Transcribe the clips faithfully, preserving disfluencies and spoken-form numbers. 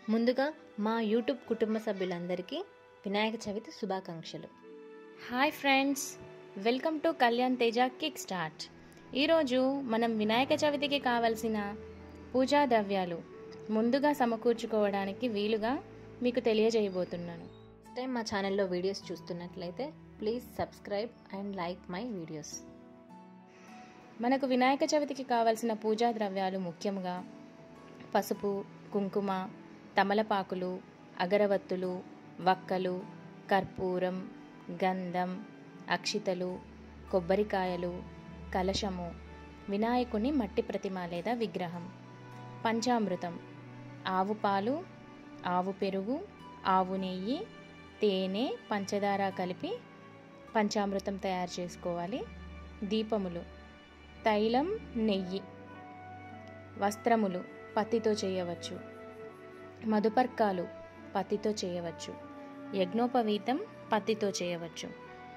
ముందుగా మా యూట్యూబ్ కుటుంబ సభ్యులందరికీ వినాయక చవితి శుభాకాంక్షలు. Hi friends, welcome to Kalyan Teja kick start. ఈరోజు మనం వినాయక చవితికి కావలసిన పూజా ద్రవ్యాలు ముందుగా సమకూర్చుకోవడానికి వీలుగా మీకు తెలియజేయబోతున్నాను. ఫస్ట్ టైం మా ఛానల్లో వీడియోస్ చూస్తున్నట్లయితే please subscribe and like my videos. మనకు వినాయక చవితికి కావలసిన పూజా ద్రవ్యాలు ముఖ్యంగా పసుపు, కుంకుమ, తమలపాకులు, అగరవత్తులు, వక్కలు, కర్పూరం, గంధం, అక్షితలు, కొబ్బరికాయలు, కలశము, వినాయకుని మట్టి ప్రతిమ లేదా విగ్రహం, పంచామృతం, ఆవు పాలు, ఆవు పెరుగు, ఆవు నెయ్యి, తేనె, పంచదార కలిపి పంచామృతం తయారు చేసుకోవాలి. దీపములు, తైలం, నెయ్యి, వస్త్రములు పత్తితో చేయవచ్చు, మధుపర్కాలు పత్తితో చేయవచ్చు, యజ్ఞోపవీతం పత్తితో చేయవచ్చు.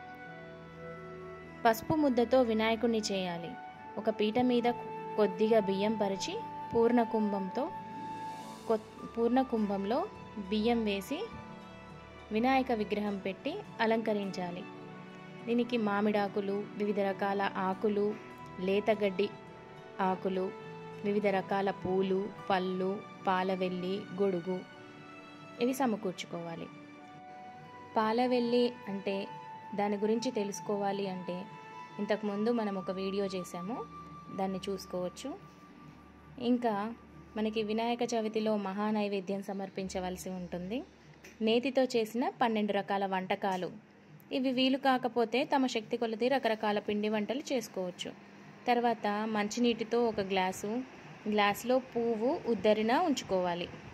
పసుపు ముద్దతో వినాయకుడిని చేయాలి. ఒక పీట మీద కొద్దిగా బియ్యం పరిచి పూర్ణ కుంభంతో పూర్ణ కుంభంలో బియ్యం వేసి వినాయక విగ్రహం పెట్టి అలంకరించాలి. దీనికి మామిడాకులు, వివిధ రకాల ఆకులు, లేతగడ్డి ఆకులు, వివిధ రకాల పూలు, పళ్ళు, పాలవెల్లి, గొడుగు ఇవి సమకూర్చుకోవాలి. పాలవెల్లి అంటే దాని గురించి తెలుసుకోవాలి అంటే ఇంతకుముందు మనం ఒక వీడియో చేసాము, దాన్ని చూసుకోవచ్చు. ఇంకా మనకి వినాయక చవితిలో మహానైవేద్యం సమర్పించవలసి ఉంటుంది. నేతితో చేసిన పన్నెండు రకాల వంటకాలు. ఇవి వీలు కాకపోతే తమ శక్తి కొలది రకరకాల పిండి వంటలు చేసుకోవచ్చు. తర్వాత మంచినీటితో ఒక గ్లాసు గ్లాసులో పువ్వు ఉద్దరిన ఉంచుకోవాలి.